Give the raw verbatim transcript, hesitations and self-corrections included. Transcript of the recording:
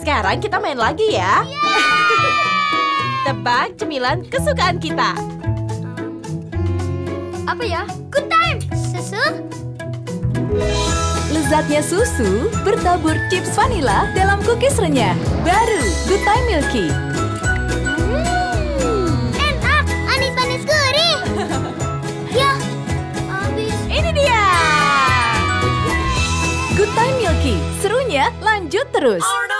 Sekarang kita main lagi ya. Tebak cemilan kesukaan kita. Apa ya? Good time. Susu. Lezatnya susu bertabur chips vanila dalam cookies renyah. Baru Good Time Milky. Hmm, enak, manis-manis gurih. Ya, habis. Ini dia. Good Time Milky, serunya lanjut terus.